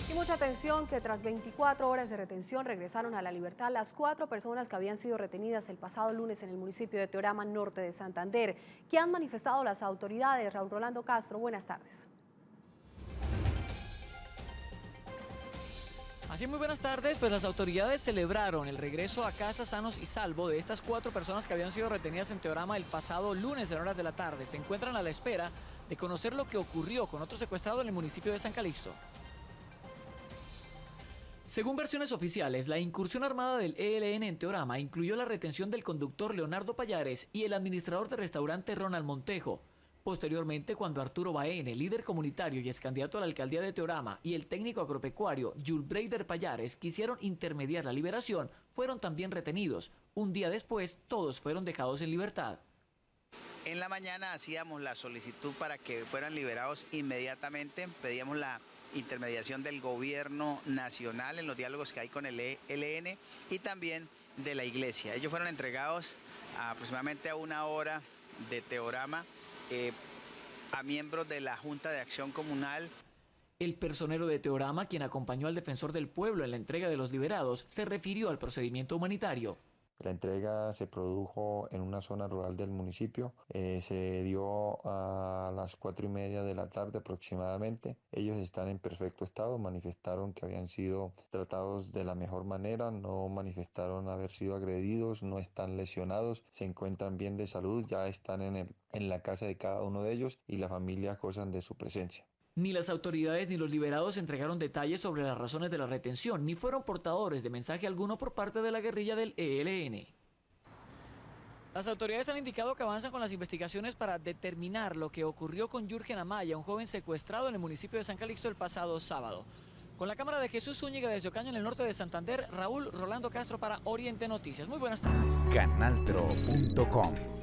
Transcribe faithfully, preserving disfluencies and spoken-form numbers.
Y mucha atención que tras veinticuatro horas de retención regresaron a la libertad las cuatro personas que habían sido retenidas el pasado lunes en el municipio de Teorama, norte de Santander. ¿Qué han manifestado las autoridades? Raúl Rolando Castro, buenas tardes. Así, muy buenas tardes. Pues las autoridades celebraron el regreso a casa sanos y salvo de estas cuatro personas que habían sido retenidas en Teorama el pasado lunes en horas de la tarde. Se encuentran a la espera de conocer lo que ocurrió con otro secuestrado en el municipio de San Calixto. Según versiones oficiales, la incursión armada del E L N en Teorama incluyó la retención del conductor Leonardo Payares y el administrador del restaurante Ronald Montejo. Posteriormente, cuando Arturo Baena, líder comunitario y ex candidato a la alcaldía de Teorama, y el técnico agropecuario Jules Breider Payares quisieron intermediar la liberación, fueron también retenidos. Un día después, todos fueron dejados en libertad. En la mañana hacíamos la solicitud para que fueran liberados inmediatamente, pedíamos la intermediación del gobierno nacional en los diálogos que hay con el E L N y también de la iglesia. Ellos fueron entregados a aproximadamente a una hora de Teorama eh, a miembros de la Junta de Acción Comunal. El personero de Teorama, quien acompañó al defensor del pueblo en la entrega de los liberados, se refirió al procedimiento humanitario. La entrega se produjo en una zona rural del municipio, eh, se dio a las cuatro y media de la tarde aproximadamente. Ellos están en perfecto estado, manifestaron que habían sido tratados de la mejor manera, no manifestaron haber sido agredidos, no están lesionados, se encuentran bien de salud, ya están en, el, en la casa de cada uno de ellos y la familia gozan de su presencia. Ni las autoridades ni los liberados entregaron detalles sobre las razones de la retención, ni fueron portadores de mensaje alguno por parte de la guerrilla del E L N. Las autoridades han indicado que avanzan con las investigaciones para determinar lo que ocurrió con Jürgen Amaya, un joven secuestrado en el municipio de San Calixto el pasado sábado. Con la cámara de Jesús Zúñiga desde Ocaña, en el norte de Santander, Raúl Rolando Castro para Oriente Noticias. Muy buenas tardes. Canaltro punto com